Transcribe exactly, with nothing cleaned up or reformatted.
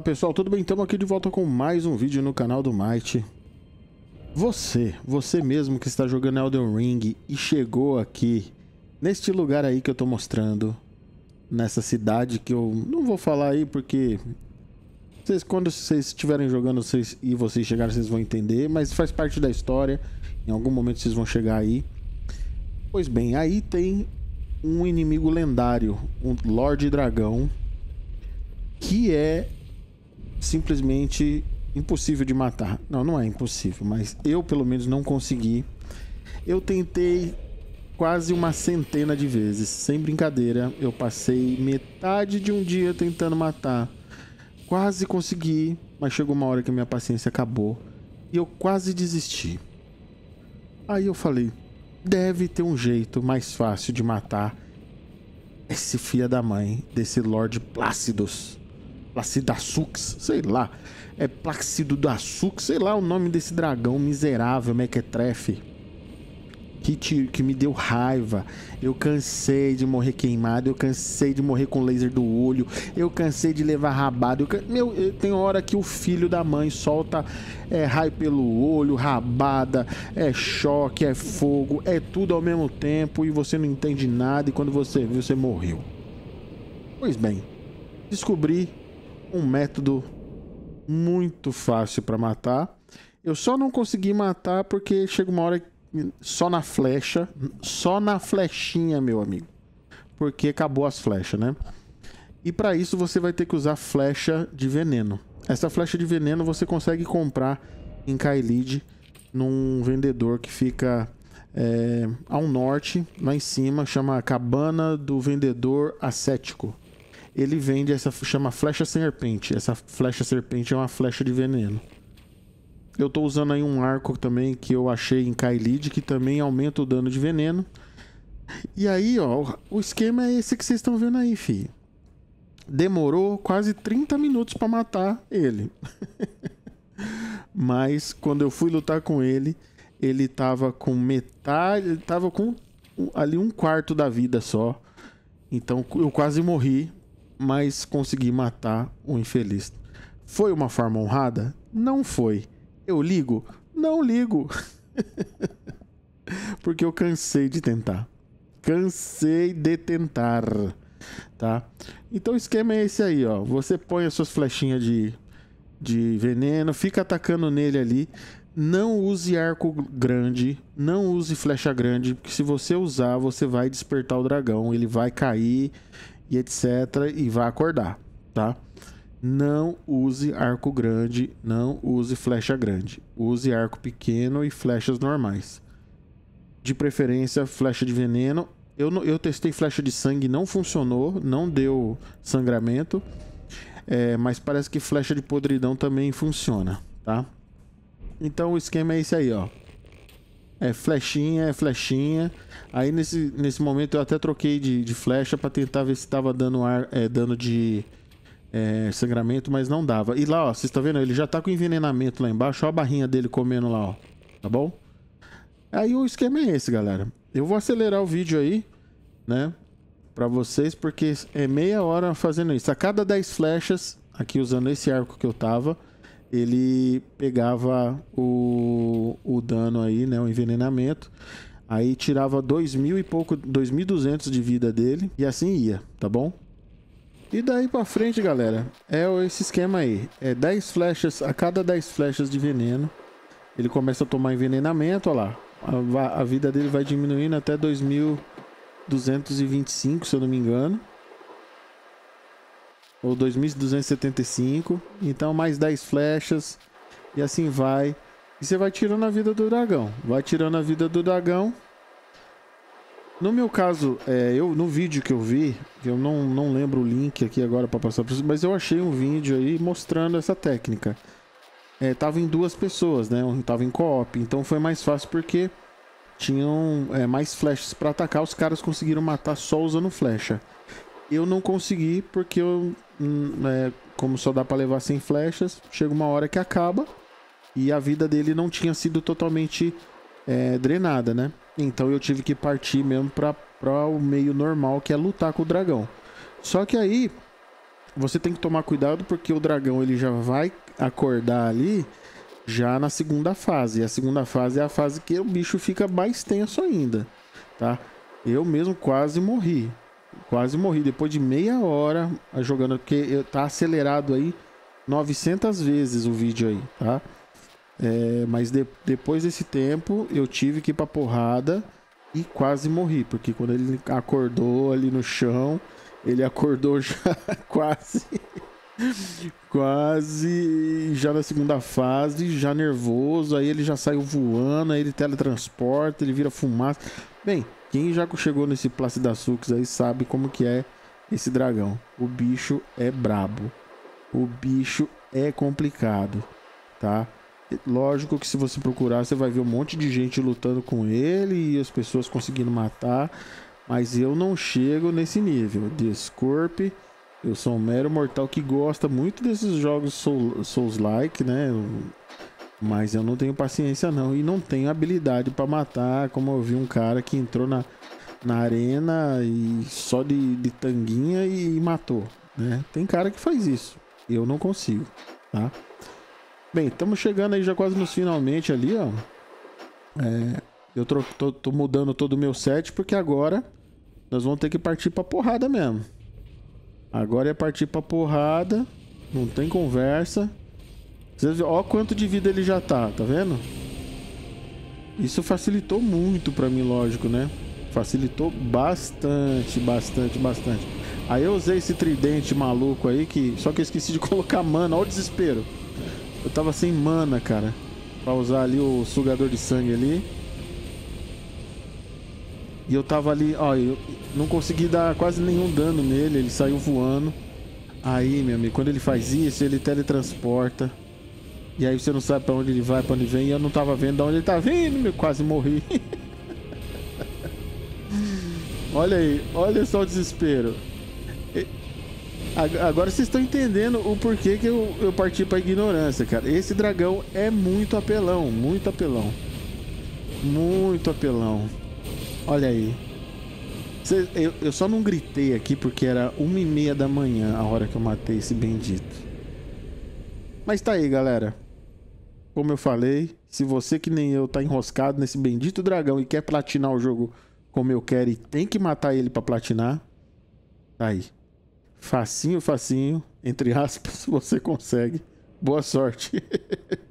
pessoal, tudo bem? Estamos aqui de volta com mais um vídeo no canal do Might. Você, você mesmo que está jogando Elden Ring e chegou aqui neste lugar aí que eu tô mostrando, nessa cidade que eu não vou falar aí porque vocês, quando vocês estiverem jogando vocês, e vocês chegarem, vocês vão entender, mas faz parte da história, em algum momento vocês vão chegar aí. Pois bem, aí tem um inimigo lendário, um Lorde Dragão, que é simplesmente impossível de matar. Não, não é impossível, mas eu pelo menos não consegui. Eu tentei quase uma centena de vezes, sem brincadeira. Eu passei metade de um dia tentando matar. Quase consegui, mas chegou uma hora que a minha paciência acabou e eu quase desisti. Aí eu falei, deve ter um jeito mais fácil de matar esse filho da mãe desse Lorde Plácidos. Placidasux, sei lá. É Placidasux, sei lá o nome desse dragão miserável, mequetrefe. Que, te, que me deu raiva. Eu cansei de morrer queimado. Eu cansei de morrer com laser do olho. Eu cansei de levar rabada. Eu can... Meu, tem hora que o filho da mãe solta é, raio pelo olho, rabada, é choque, é fogo, é tudo ao mesmo tempo e você não entende nada. E quando você viu, você morreu. Pois bem, descobri um método muito fácil para matar. Eu só não consegui matar porque chega uma hora só na flecha, só na flechinha, meu amigo, porque acabou as flechas, né? E para isso você vai ter que usar flecha de veneno. Essa flecha de veneno você consegue comprar em Caelid, num vendedor que fica é, ao norte, lá em cima, chama Cabana do Vendedor Ascético. Ele vende essa, chama flecha serpente. Essa flecha serpente é uma flecha de veneno. Eu tô usando aí um arco também que eu achei em Caelid, que também aumenta o dano de veneno. E aí, ó, o esquema é esse que vocês estão vendo aí, fi. Demorou quase trinta minutos pra matar ele. Mas quando eu fui lutar com ele, ele tava com metade, ele tava com ali um quarto da vida só. Então eu quase morri, mas consegui matar o infeliz. Foi uma forma honrada? Não foi. Eu ligo? Não ligo. Porque eu cansei de tentar. Cansei de tentar. Tá? Então o esquema é esse aí, ó. Você põe as suas flechinhas de, de veneno, fica atacando nele ali. Não use arco grande, não use flecha grande, porque se você usar, você vai despertar o dragão. Ele vai cair e etc. E vai acordar, tá? Não use arco grande, não use flecha grande. Use arco pequeno e flechas normais. De preferência, flecha de veneno. Eu, eu testei flecha de sangue, não funcionou, não deu sangramento. É, mas parece que flecha de podridão também funciona, tá? Então o esquema é esse aí, ó. É flechinha, é flechinha. Aí nesse, nesse momento eu até troquei de, de flecha para tentar ver se estava dando ar, é, dano de... É, sangramento, mas não dava. E lá, ó, vocês estão vendo? Ele já tá com envenenamento lá embaixo. Olha a barrinha dele comendo lá, ó. Tá bom? Aí o esquema é esse, galera. Eu vou acelerar o vídeo aí, né? Pra vocês, porque é meia hora fazendo isso. A cada dez flechas, aqui usando esse arco que eu tava, ele pegava o, o dano aí, né? O envenenamento. Aí tirava dois mil e pouco, dois mil e duzentos de vida dele. E assim ia, tá bom? E daí pra frente, galera, é esse esquema aí. É dez flechas, a cada dez flechas de veneno, ele começa a tomar envenenamento, ó lá. A, a vida dele vai diminuindo até dois mil duzentos e vinte e cinco, se eu não me engano. Ou dois mil duzentos e setenta e cinco. Então mais dez flechas. E assim vai. E você vai tirando a vida do dragão. Vai tirando a vida do dragão. No meu caso, é, eu, no vídeo que eu vi, eu não, não lembro o link aqui agora para passar para vocês, mas eu achei um vídeo aí mostrando essa técnica. É, tava em duas pessoas, né? Tava em co-op, então foi mais fácil porque tinham é, mais flechas para atacar. Os caras conseguiram matar só usando flecha. Eu não consegui porque eu, é, como só dá para levar cem flechas, chega uma hora que acaba e a vida dele não tinha sido totalmente é, drenada, né? Então eu tive que partir mesmo para o meio normal, que é lutar com o dragão. Só que aí você tem que tomar cuidado porque o dragão ele já vai acordar ali já na segunda fase. E a segunda fase é a fase que o bicho fica mais tenso ainda, tá? Eu mesmo quase morri. Quase morri depois de meia hora jogando, porque tá acelerado aí novecentas vezes o vídeo aí, tá? É, mas de, depois desse tempo eu tive que ir pra porrada e quase morri, porque quando ele acordou ali no chão, ele acordou já quase, quase já na segunda fase, já nervoso, aí ele já saiu voando, aí ele teletransporta, ele vira fumaça. Bem, quem já chegou nesse Placidaçux aí sabe como que é esse dragão. O bicho é brabo, o bicho é complicado, tá? Lógico que se você procurar, você vai ver um monte de gente lutando com ele e as pessoas conseguindo matar, mas eu não chego nesse nível. Desculpe, eu sou um mero mortal que gosta muito desses jogos soul, Souls-like, né? Mas eu não tenho paciência não, e não tenho habilidade para matar, como eu vi um cara que entrou na, na arena e só de, de tanguinha e, e matou, né? Tem cara que faz isso, eu não consigo, tá? Bem, estamos chegando aí já quase nos finalmente ali, ó. É, eu tô, tô, tô mudando todo o meu set porque agora nós vamos ter que partir pra porrada mesmo. Agora é partir pra porrada, não tem conversa. Vocês, ó quanto de vida ele já tá, tá vendo? Isso facilitou muito pra mim, lógico, né? Facilitou bastante, bastante, bastante. Aí eu usei esse tridente maluco aí, que só que eu esqueci de colocar mana, olha o desespero. Eu tava sem mana, cara, pra usar ali o sugador de sangue ali. E eu tava ali, ó, eu não consegui dar quase nenhum dano nele, ele saiu voando. Aí, meu amigo, quando ele faz isso, ele teletransporta. E aí você não sabe pra onde ele vai, pra onde vem. E eu não tava vendo de onde ele tá vindo, meu, quase morri. Olha aí, olha só o desespero. Agora vocês estão entendendo o porquê que eu, eu parti pra ignorância, cara. Esse dragão é muito apelão, muito apelão. Muito apelão. Olha aí. Cê, eu, eu só não gritei aqui porque era uma e meia da manhã a hora que eu matei esse bendito. Mas tá aí, galera. Como eu falei, se você que nem eu tá enroscado nesse bendito dragão e quer platinar o jogo como eu quero e tem que matar ele pra platinar, tá aí. Facinho, facinho, entre aspas, você consegue. Boa sorte.